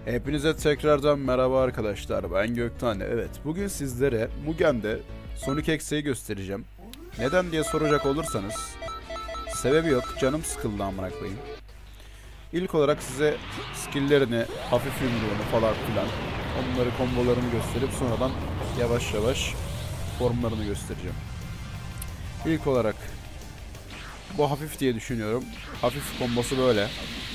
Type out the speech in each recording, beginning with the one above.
Hepinize tekrardan merhaba arkadaşlar, ben Gökten. Evet, bugün sizlere Mugen'de Sonic X'yi göstereceğim. Neden diye soracak olursanız, sebebi yok, canım sıkıldı amına koyayım. İlk olarak size skill'lerini, hafif yumruğunu falan filan, onları, kombolarını gösterip sonradan yavaş yavaş formlarını göstereceğim. İlk olarak bu hafif diye düşünüyorum. Hafif kombosu böyle.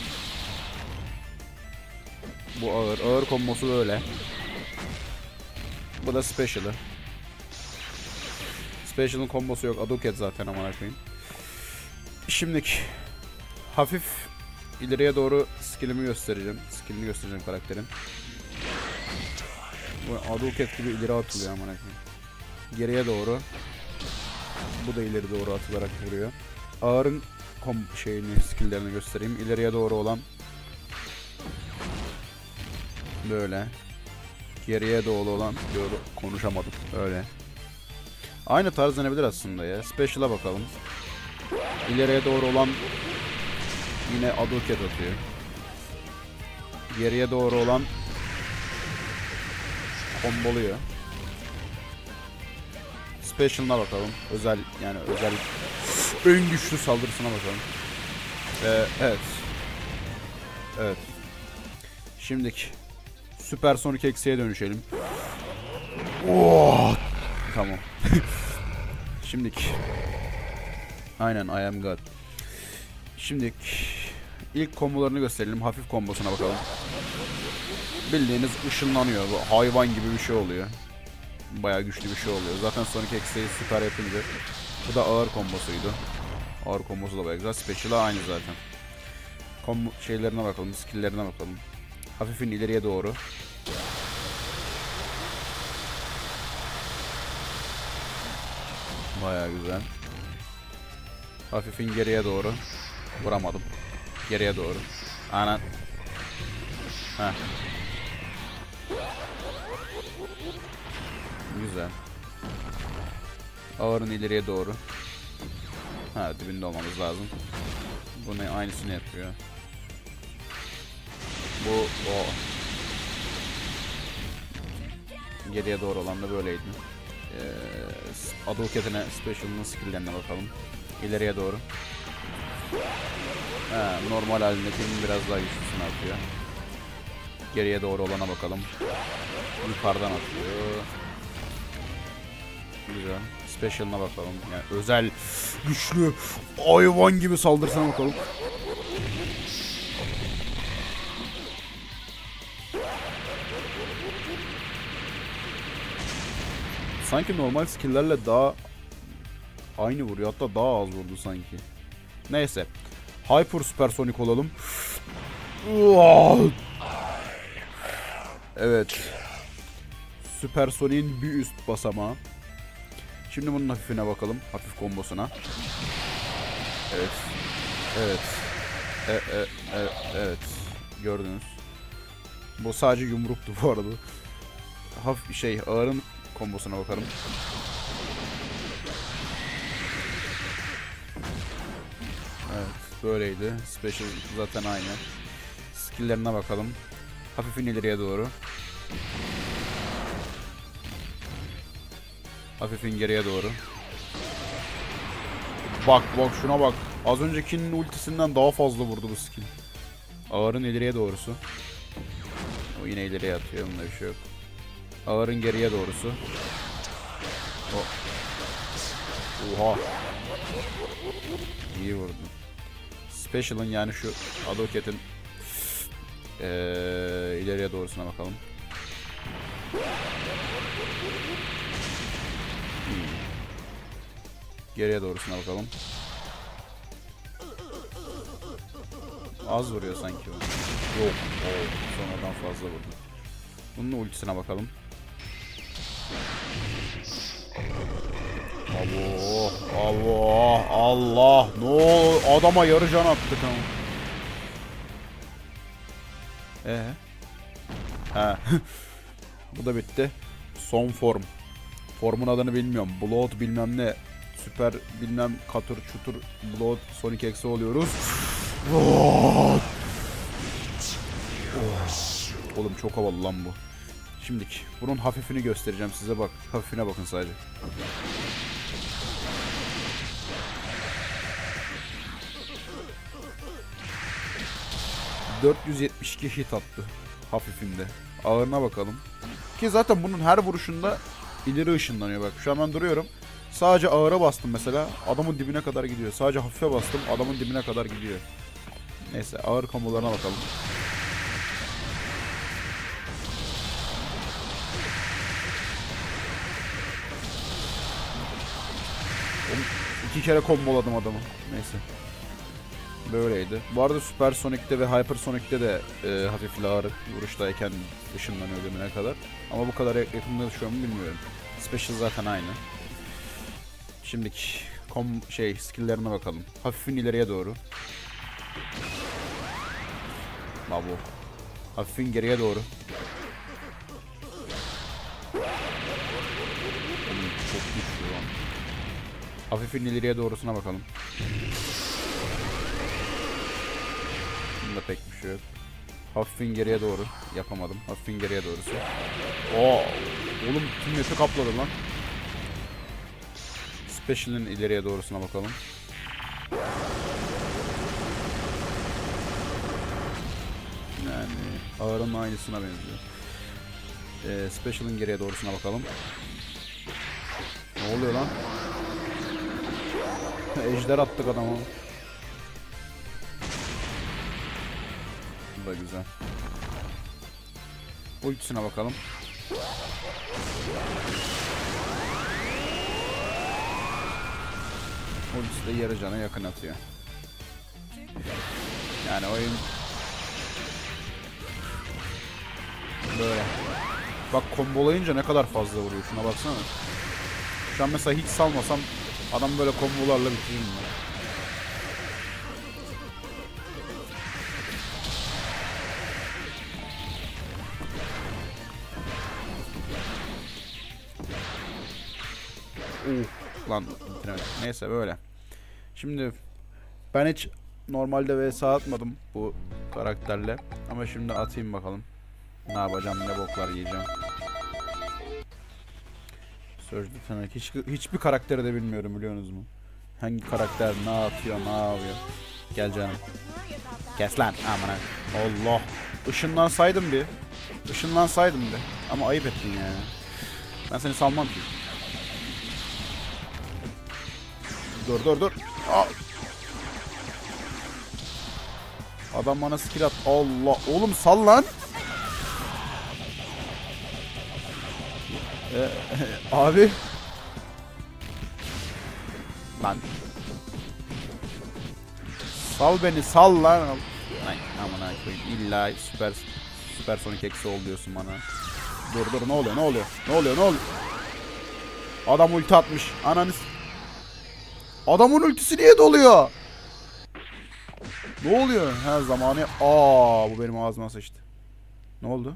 Bu ağır. Ağır kombosu böyle. Bu da special'ı. Special'ın kombosu yok. Aduket zaten amına koyayım. Şimdiki hafif ileriye doğru skill'imi göstereceğim. Skill'ini göstereceğim karakterin. Bu Aduket gibi ileri atılıyor amına koyayım. Geriye doğru. Bu da ileri doğru atılarak vuruyor. Ağırın skill'lerini göstereyim. İleriye doğru olan böyle. Geriye doğru olan konuşamadım. Öyle. Aynı tarz denebilir aslında ya. Special'a bakalım. İleriye doğru olan yine Aduket atıyor. Geriye doğru olan komboluyor. Special'ına bakalım. Özel en güçlü saldırısına bakalım. Evet. Evet. Şimdiki Süper Sonic X'ye dönüşelim. Oh! Tamam. Şimdiki. Aynen, I am God. Şimdiki ilk kombolarını gösterelim. Hafif kombosuna bakalım. Bildiğiniz ışınlanıyor. Bu hayvan gibi bir şey oluyor. Bayağı güçlü bir şey oluyor. Zaten Sonic X'yi süper yapınca. Bu da ağır kombosuydu. Ağır kombosu da bayağı güzel. Special'a aynı zaten. Şeylerine bakalım. Skill'lerine bakalım. Hafifin ileriye doğru. Bayağı güzel. Hafifin geriye doğru. Vuramadım. Geriye doğru. Anan. Heh. Güzel. Ağırın ileriye doğru. Ha, dibinde olmamız lazım. Bu ne? Aynısını yapıyor. Bu o. Geriye doğru olan da böyleydi. Aduket'ine, Special'ın skill'lerine bakalım. İleriye doğru. Normal halindekinin biraz daha güçlüsünü atıyor. Geriye doğru olana bakalım. Yukarıdan atıyor. Güzel. Special'ına bakalım. Yani özel, güçlü, hayvan gibi saldırsana bakalım. Sanki normal skill'lerle daha aynı vuruyor. Hatta daha az vurdu sanki. Neyse. Hyper Supersonic olalım. Evet. Supersonic'in bir üst basamağı. Şimdi bunun hafifine bakalım. Hafif kombosuna. Evet. Evet. Evet. Gördünüz. Bu sadece yumruktu bu arada. Hafif ağırın kombosuna bakalım. Evet, böyleydi. Special zaten aynı. Skill'lerine bakalım. Hafifin ileriye doğru. Hafifin geriye doğru. Bak şuna bak. Az öncekinin ultisinden daha fazla vurdu bu skill. Ağırın ileriye doğrusu. O yine ileriye atıyor. Bunda bir şey yok. Ağırın geriye doğrusu. Oha. İyi vurdu. Special'ın yani şu Aduket'in ileriye doğrusuna bakalım. Geriye doğrusuna bakalım. Az vuruyor sanki bu. Yok. Sonradan fazla vurdu. Bunun ultisine bakalım. Allah. No, adama yarı can attık ama. Bu da bitti. Son form. Formun adını bilmiyorum. Blood bilmem ne. Süper bilmem katır çutur Blood Sonic X'e oluyoruz. Oğlum çok havalı lan bu. Şimdiki bunun hafifini göstereceğim size, bak. Hafifine bakın sadece. ...472 hit attı hafifinde. Ağırına bakalım. Ki zaten bunun her vuruşunda ileri ışınlanıyor bak. Şu an ben duruyorum. Sadece ağıra bastım mesela. Adamın dibine kadar gidiyor. Sadece hafife bastım. Adamın dibine kadar gidiyor. Neyse ağır kombolarına bakalım. İki kere komboladım adamı. Neyse. Böyleydi. Bu arada Super Sonic'te ve Hyper Sonic'te de hafif ağır vuruştayken ışınlanıyor dibine kadar. Ama bu kadar yakında şu an bilmiyorum. Special zaten aynı. Şimdiki skill'lerine bakalım. Hafifin ileriye doğru. Babo. Hafifin geriye doğru. Çok güçlü lan. Hafifin ileriye doğrusuna bakalım. Bunda pek bir şey yok. Hafifin geriye doğru. Yapamadım. Hafifin geriye doğrusu. Oo. Oğlum tüm map'i kapladı lan. Special'ın ileriye doğrusuna bakalım. Yani ağırın aynısına benziyor. Special'ın geriye doğrusuna bakalım. Ne oluyor lan? Ejder attık adama. Bu da güzel. Ultisine bakalım. Ultisi de yarı cana yakın atıyor. Yani oyun böyle. Bak kombolayınca ne kadar fazla vuruyor, şuna baksana. Şu an mesela hiç salmasam adam böyle kombolarla bitiriyor mu? Lan bitiremedim. Neyse böyle. Şimdi ben hiç normalde vs atmadım bu karakterle. Ama şimdi atayım bakalım. Ne yapacağım, ne boklar yiyeceğim. Sözlü Tanak. Hiçbir karakteri de bilmiyorum, biliyorsunuz mu? Hangi karakter ne atıyor, ne yapıyor. Gel canım. Kes lan. Aman Allah. Işınlansaydım bir. Işınlansaydım bir. Ama ayıp ettin yani. Ben seni salmam ki. Dur. Aa. Adam bana skill at. Allah. Oğlum sal lan. Abi. Lan. Sal beni, sal lan. Ay aman koyayım. İlla süper Sonic eksi ol diyorsun bana. Dur ne oluyor? Adam ulti atmış. Ananı. Adamın ultisi niye doluyor? Ne oluyor? Ha zamanı. Bu benim ağzıma sıçtı. Ne oldu?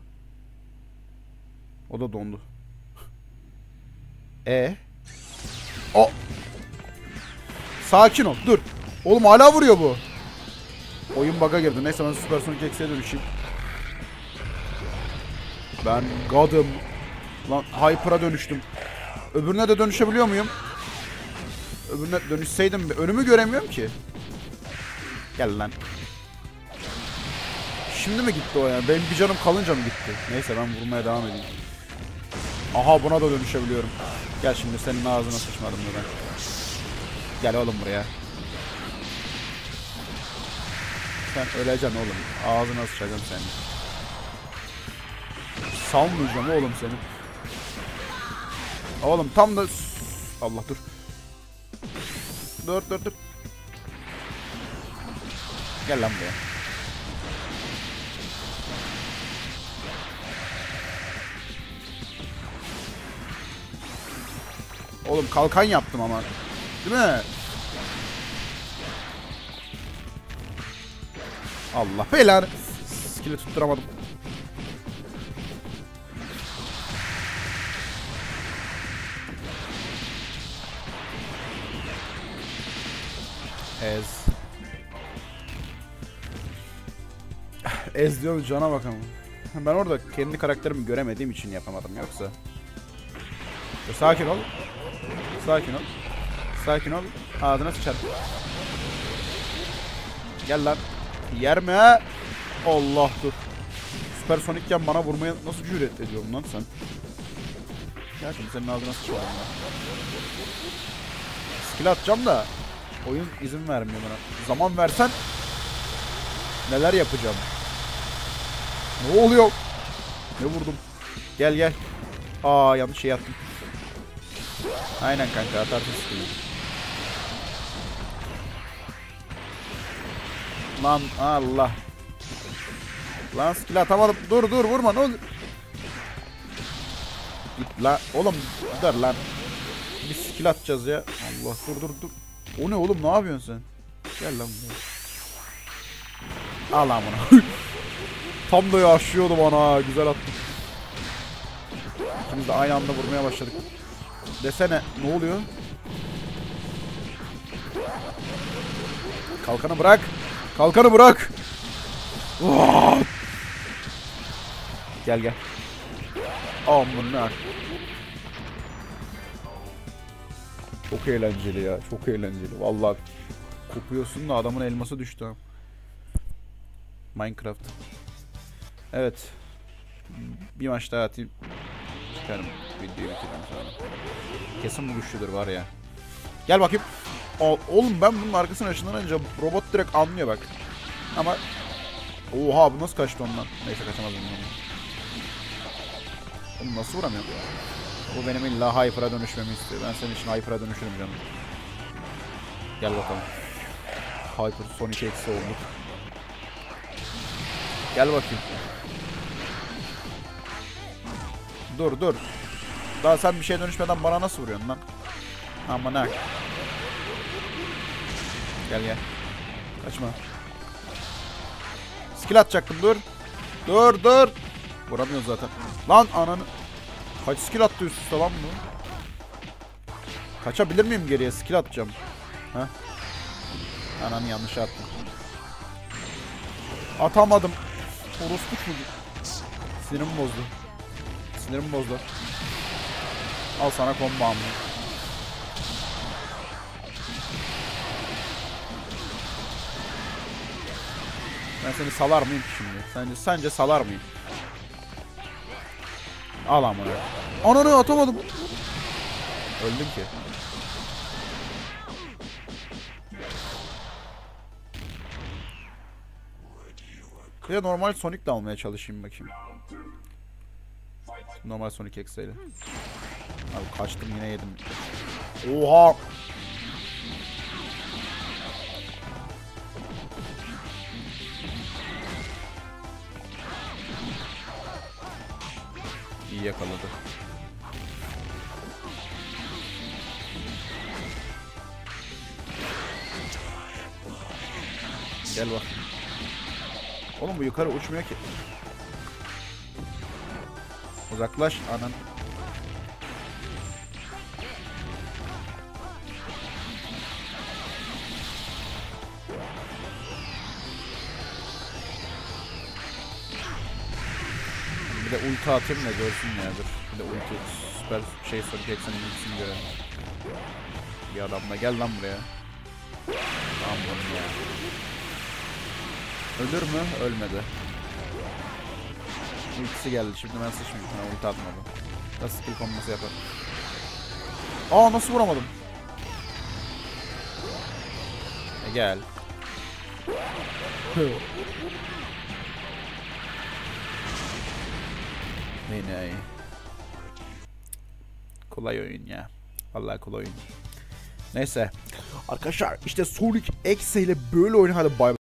O da dondu. Sakin ol. Dur. Oğlum hala vuruyor bu. Oyun bug'a girdi. Neyse ben Super Sonic X'e dönüşeyim. Ben God'ım. Lan Hyper'a dönüştüm. Öbürüne de dönüşebiliyor muyum? Öbürüne dönüşseydim önümü göremiyorum ki. Gel lan. Şimdi mi gitti o yani? Benim bir canım kalınca mı gitti? Neyse ben vurmaya devam edeyim. Aha buna da dönüşebiliyorum. Gel şimdi senin ağzına sıçmadım da ben. Gel oğlum buraya. Sen öleceksin oğlum. Ağzına sıçacağım seni. Salmayacağım oğlum seni. Oğlum tam da... Allah dur. Dur. Gel lan buraya. Oğlum kalkan yaptım ama. Değil mi? Allah belanı. Skill'i tutturamadım. Ez diyorum, cana bakalım. Ben orada kendi karakterimi göremediğim için yapamadım yoksa. Sakin ol. Sakin ol. Sakin ol. Ağzına sıçar. Gel lan. Yer mi? Allah dur. Süpersonikken bana vurmaya nasıl cüret ediyorsun lan sen? Ya şimdi senin ağzına sıçarım ya. Skill atacağım da oyun izin vermiyor bana. Zaman versen neler yapacağım? Ne oluyor? Ne vurdum? Gel gel. Aa yanlış şey attım. Aynen kanka atarsın skill'i. Lan Allah. Lan skill atamadım. Dur vurma ne olur. Git lan. Oğlum dur lan. Bir skill atacağız ya. Allah dur. O ne oğlum ne yapıyorsun sen? Gel lan buraya. Al lan bunu. Tam da yaşıyordu bana. Güzel attım. İkimiz de aynı anda vurmaya başladık. Desene ne oluyor? Kalkanı bırak. Kalkanı bırak. Gel. Amına. Çok eğlenceli ya. Çok eğlenceli. Vallahi kopuyorsun da adamın elması düştü. Minecraft. Evet. Bir maç daha atayım. Çıkarım. Videoyu bitireyim sonra. Kesin bu güçlüdür var ya. Gel bakayım. Oğlum ben bunun arkasına ışınlanınca robot direkt anlıyor bak. Ama oha bu nasıl kaçtı ondan? Neyse kaçamaz bundan. Oğlum nasıl vuramıyor? Bu benim illa Hyper'a dönüşmemi istiyor. Ben senin için Hyper'a dönüşürüm canım. Gel bakalım. Hyper Sonic eksi olduk. Gel bakayım. Dur. Daha sen bir şeye dönüşmeden bana nasıl vuruyorsun lan? Aman ha. Gel. Kaçma. Skill atacaktım dur. Dur. Vuramıyoruz zaten. Lan ananı. Kaç skill attı üst üste lan bu? Kaçabilir miyim geriye? Skill atacağım. Heh. Ananı yanlış attım. Atamadım. Orospu çocuk. Sinirimi bozdu. Al sana combo amına. Ben seni salar mıyım ki şimdi? Sence salar mıyım? Al amına. Ananı atamadım. Öldüm ki. Ya normal Sonic de almaya çalışayım bakayım. Normal Sonic X'yle. Abi kaçtım yine yedim. Oha! İyi yakaladı. Gel bak. Oğlum bu yukarı uçmuyor ki. Uzaklaş anan. Bir de ulti atayım da görsün ya dur. Bir de ulti süper şey Sonic X'in ultisini görelim. Bir adamla gel lan buraya. Tamam bunu ya. Ölür mü? Ölmedi. Ultisi geldi. Şimdi ben sıçmayayım. Sana ulti atmadım. Nasıl skill kombinası yapar? Aa nasıl vuramadım? Gel. Yine. Kolay oyun ya. Vallahi kolay oyun. Neyse. Arkadaşlar işte Sonic X ile böyle oyun hadi bay.